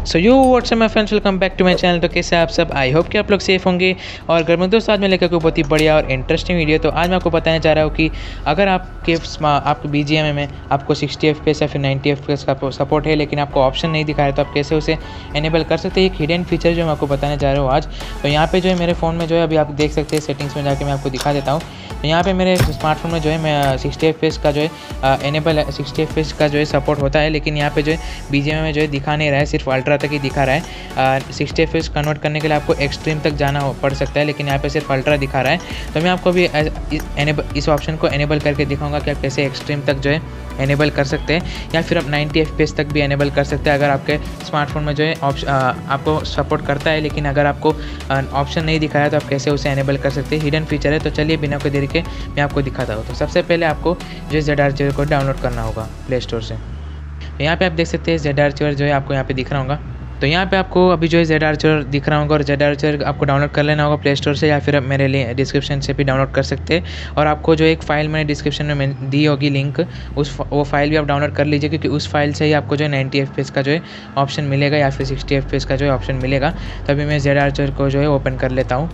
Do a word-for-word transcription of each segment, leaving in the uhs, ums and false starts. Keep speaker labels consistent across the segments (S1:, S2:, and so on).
S1: So you what's up my friends, welcome back to my channel. तो कैसे आप सब, आई होप कि आप लोग सेफ होंगे। और घर में दोस्तों आज मैं लेकर कोई बहुत ही बढ़िया और इंटरेस्टिंग वीडियो। तो आज मैं आपको बताने जा रहा हूँ कि अगर आपके आपके बी जी एम ए में आपको सिक्सटी एफ पी एस या फिर नाइन्टी एफ पी एस का सपोर्ट है लेकिन आपको ऑप्शन नहीं दिखा रहा है, तो आप कैसे उसे एनेबल कर सकते हैं। एक हिडन फीचर जो मैं आपको बताने जा रहा हूँ आज। तो यहाँ पे जो है मेरे फ़ोन में जो है अभी आप देख सकते हैं, सेटिंग्स में जाके मैं आपको दिखा देता हूँ। तो यहाँ पे मेरे स्मार्टफोन में जो है मैं सिक्सटी एफ पी एस का जो है enable sixty F P S का जो है सपोर्ट होता है, लेकिन यहाँ पे जो है बी जी एम ए में जो है दिखा नहीं रहा है, सिर्फ अल्ट्रा तक ही दिखा रहा है। Sixty F P S convert करने के लिए आपको एक्सट्रीम तक जाना पड़ सकता है, लेकिन यहाँ पे सिर्फ अल्ट्रा दिखा रहा है। तो मैं आपको भी एनेबल इस ऑप्शन को एनेबल करके दिखाऊंगा कि आप कैसे एक्सट्रीम तक जो है एनेबल कर सकते हैं, या फिर आप नाइन्टी एफ पी एस तक भी एनेबल कर सकते हैं अगर आपके स्मार्टफोन में जो है ऑप्शन आपको सपोर्ट करता है। लेकिन अगर आपको ऑप्शन नहीं दिखाया तो आप कैसे उसे एनेबल कर सकते हैं, हिडन फीचर है। तो चलिए बिना कोई देरी के मैं आपको दिखाता हूँ। तो सबसे पहले आपको जो है जेड आर चेयर को डाउनलोड करना होगा प्ले स्टोर से। तो यहाँ पे आप देख सकते हैं जेड आर चेयर जो है आपको यहाँ पे दिख रहा होगा। तो यहाँ पे आपको अभी जो है जेड आर चेयर दिख रहा होगा, और जेड आर चेयर आपको डाउनलोड कर लेना होगा प्ले स्टोर से, या फिर आप मेरे लिए डिस्क्रिप्शन से भी डाउनलोड कर सकते हैं। और आपको जो एक फ़ाइल मैंने डिस्क्रिप्शन में दी होगी लिंक, उस वो फाइल भी आप डाउनलोड कर लीजिए, क्योंकि उस फाइल से ही आपको जो है नाइन्टी एफ पी एस का जो है ऑप्शन मिलेगा, या फिर सिक्सटी एफ पी एस का जो है ऑप्शन मिलेगा। तो अभी मैं जेड आर चेयर को जो है ओपन कर लेता हूँ।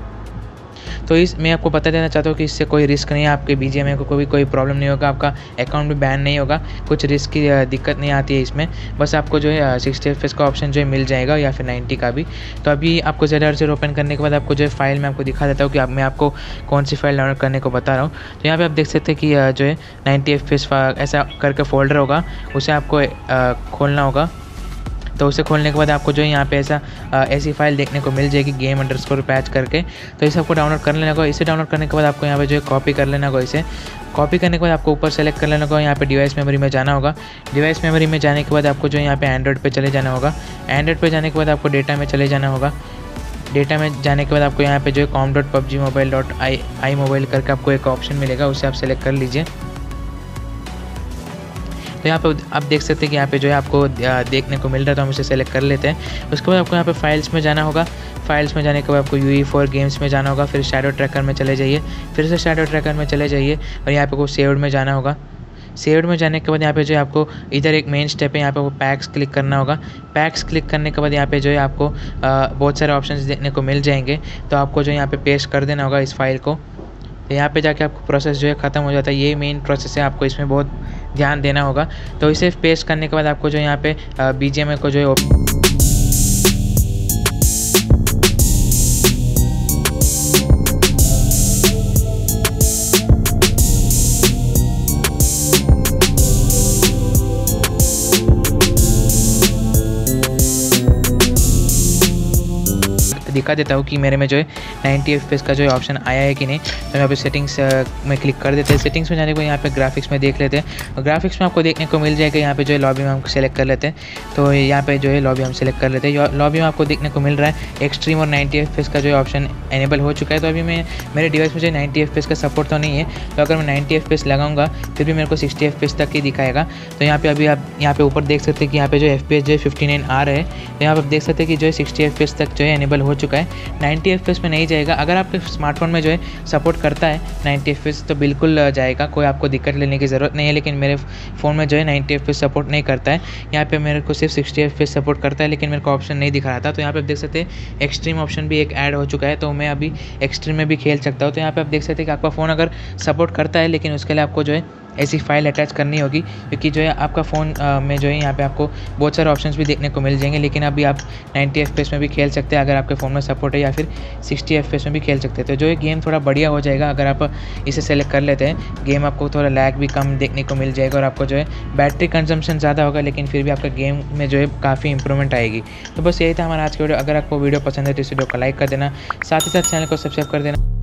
S1: तो इस मैं आपको बता देना चाहता हूँ कि इससे कोई रिस्क नहीं है, आपके बी जी एम ए को कोई कोई प्रॉब्लम नहीं होगा, आपका अकाउंट भी बैन नहीं होगा, कुछ रिस्क की दिक्कत नहीं आती है इसमें। बस आपको जो है सिक्सटी एफ पी एस का ऑप्शन जो है मिल जाएगा, या फिर नाइन्टी का भी। तो अभी आपको जेड आर चेयर ओपन करने के बाद आपको जो है फाइल में आपको दिखा देता हूँ कि आप मैं आपको कौन सी फाइल डाउनलोड करने को बता रहा हूँ। तो यहाँ पर आप देख सकते हैं कि जो है नाइन्टी एफ पी एस ऐसा करके फोल्डर होगा, उसे आपको खोलना होगा। तो उसे खोलने के बाद आपको जो है यहाँ पे ऐसा ऐसी फाइल देखने को मिल जाएगी, गेम अंडरस्कोर पैच करके। तो इसे आपको डाउनलोड कर लेना होगा। इसे डाउनलोड करने के बाद आपको यहाँ पे जो है कॉपी कर लेना होगा। इसे कॉपी करने के बाद आपको ऊपर सेलेक्ट कर लेना होगा, यहाँ पे डिवाइस मेमोरी में जाना होगा। डिवाइस मेमोरी में जाने के बाद आपको जो है यहाँ पे एंड्रॉइड पे चले जाना होगा। एंड्रॉइड पे जाने के बाद आपको डेटा में चले जाना होगा। डेटा में जाने के बाद आपको यहाँ पे जो है com dot PUBG mobile dot I I mobile करके आपको एक ऑप्शन मिलेगा, उसे आप सेलेक्ट कर लीजिए। तो यहाँ पे आप देख सकते हैं कि यहाँ पे जो है आपको देखने को मिल रहा है, तो हम इसे सेलेक्ट कर लेते हैं। उसके बाद आपको यहाँ पे फाइल्स में जाना होगा। फाइल्स में जाने के बाद आपको यू ई फोर गेम्स में जाना होगा, फिर शैडो ट्रैकर में चले जाइए, फिर से शैडो ट्रैकर में चले जाइए, और यहाँ पे को सेव्ड में जाना होगा। सेव्ड में जाने के बाद यहाँ पे जो है आपको इधर एक मेन स्टेप है, यहाँ पे वो पैक्स क्लिक करना होगा। पैक्स क्लिक करने के बाद यहाँ पे जो है आपको आ, बहुत सारे ऑप्शंस देखने को मिल जाएंगे। तो आपको जो यहाँ पे पेस्ट कर देना होगा इस फाइल को। तो यहाँ पे जाके आपको प्रोसेस जो है ख़त्म हो जाता है। ये मेन प्रोसेस है, आपको इसमें बहुत ध्यान देना होगा। तो इसे पेस्ट करने के बाद आपको जो यहाँ पे बी जी एम ए को जो है दिखा देता हूँ कि मेरे में जो है नाइन्टी एफ पी एस का जो है ऑप्शन आया है कि नहीं। तो यहाँ पे सेटिंग्स में क्लिक कर देते हैं। सेटिंग्स में जाने के बाद यहाँ पे ग्राफिक्स में देख लेते हैं। और ग्राफिक्स में आपको देखने को मिल जाएगा, यहाँ पे जो है लॉबी में हम सेलेक्ट कर लेते हैं। तो यहाँ पे जो है लॉबी हम सेलेक्ट कर लेते हैं। लॉबी में आपको देखने को मिल रहा है एक्सट्रीम और नाइन्टी एफ पी एस का जो है ऑप्शन एनेबल हो चुका है। तो अभी मैं मेरे डिवाइस में जो है नाइन्टी एफ पी एस का सपोर्ट तो नहीं है, तो अगर मैं नाइन्टी एफ पी एस लगाऊंगा फिर भी मेरे को सिक्सटी एफ पी एस तक ही दिखाएगा। तो यहाँ पे अभी आप यहाँ पे ऊपर देख सकते हैं कि यहाँ पे जो एफ पी एस जो है फिफ्टी नाइन आ रहा है। तो यहाँ पे आप देख सकते हैं कि जो है सिक्सटी एफ पी एस तक जो है एनेबल हो चुका है। नाइन्टी एफ पी एस में नहीं जाएगा। अगर आपके स्मार्टफोन में जो है सपोर्ट करता है नाइन्टी एफ पी एस तो बिल्कुल जाएगा, कोई आपको दिक्कत लेने की ज़रूरत नहीं है। लेकिन मेरे फ़ोन में जो है ninety F P S support नहीं करता है। यहाँ पे मेरे को सिर्फ sixty F P S support करता है, लेकिन मेरे को ऑप्शन नहीं दिखा रहा था। तो यहाँ पे आप देख सकते हैं एक्सट्रीम ऑप्शन भी एक ऐड हो चुका है, तो मैं अभी एक्सट्रीम में भी खेल सकता हूँ। तो यहाँ पे आप देख सकते हैं कि आपका फ़ोन अगर सपोर्ट करता है, लेकिन उसके लिए आपको जो है ऐसी फाइल अटैच करनी होगी, क्योंकि जो है आपका फ़ोन में जो है यहाँ पे आपको बहुत सारे ऑप्शंस भी देखने को मिल जाएंगे। लेकिन अभी आप नाइन्टी एफ पी एस में भी खेल सकते हैं अगर आपके फ़ोन में सपोर्ट है, या फिर सिक्सटी एफ पी एस में भी खेल सकते हैं। तो जो है गेम थोड़ा बढ़िया हो जाएगा अगर आप इसे सेलेक्ट कर लेते हैं। गेम आपको थोड़ा लैग भी कम देखने को मिल जाएगा, और आपको जो है बैटरी कंजम्पशन ज़्यादा होगा, लेकिन फिर भी आपका गेम में जो है काफ़ी इंप्रूवमेंट आएगी। तो बस यही था हमारा आज की वीडियो। अगर आपको वीडियो पसंद है तो इस वीडियो को लाइक कर देना, साथ ही साथ चैनल को सब्सक्राइब कर देना।